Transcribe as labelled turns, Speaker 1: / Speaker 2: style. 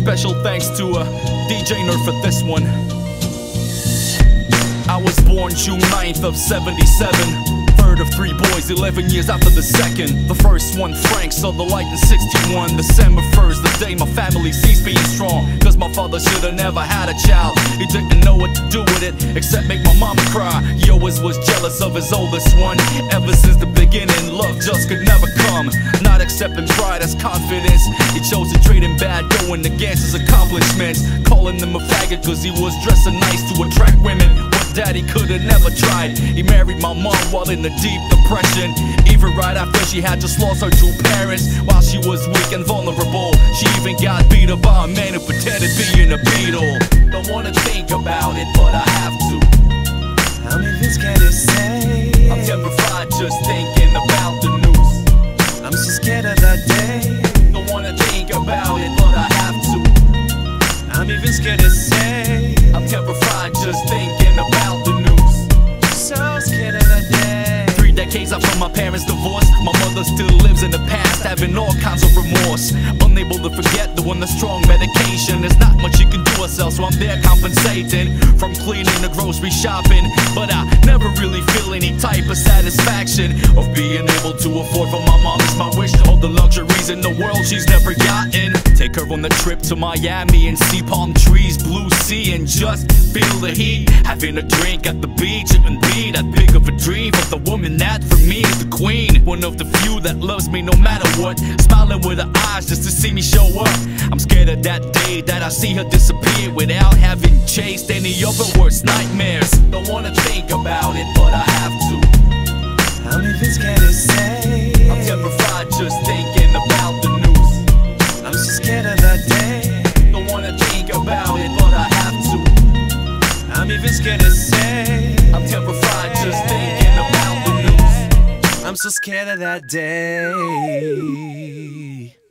Speaker 1: Special thanks to DJ Nerd for this one. I was born June 9th of 77. Third of three boys, 11 years after the second. The first one, Frank, saw the light in 61. December 1st, the day my family ceased being strong. Cause my father should've never had a child. He didn't know what to do with it, except make my mama cry. He always was jealous of his oldest one. Ever since the beginning, love just could never come. Not accepting pride as confidence. He chose to trade in bad going against his accomplishments. Calling him a faggot cause he was dressing nice to attract women. Daddy could've never tried. He married my mom while in a deep depression, even right after she had just lost her two parents. While she was weak and vulnerable, she even got beat up by a man who pretended being a Beatle. Don't wanna think about it, but I have to.
Speaker 2: I'm even scared to say.
Speaker 1: I'm terrified just thinking about the news.
Speaker 2: I'm so scared of that day.
Speaker 1: Don't wanna think about it, but I have to.
Speaker 2: I'm even scared to say.
Speaker 1: I'm terrified just thinking about the news.
Speaker 2: So scared of that day.
Speaker 1: 3 decades after my parents' divorce, my mother still lives in the past, having all kinds of remorse. Unable to forget the one that's strong medication. There's not much you can do herself, so I'm there compensating. From cleaning to grocery shopping, but I never really feel any type of satisfaction of being able to afford for my mom is my wish. All the luxuries in the world she's never gotten. Take her on the trip to Miami and see palm trees, blue sea, and just feel the heat. Having a drink at the beach, it can be that big of a dream. But the woman that for me is the queen, one of the few that loves me no matter what, smiling with her eyes just to see me show up. I'm scared of that day that I see her disappear without having chased any of her worst nightmares. Don't wanna think about it, but I have to.
Speaker 2: I'm even scared to say.
Speaker 1: I'm terrified just thinking about the news.
Speaker 2: I'm so scared of that day.
Speaker 1: Don't wanna think about it, but I have to.
Speaker 2: I'm even scared to say.
Speaker 1: I'm terrified just thinking about the news.
Speaker 2: I'm so scared of that day.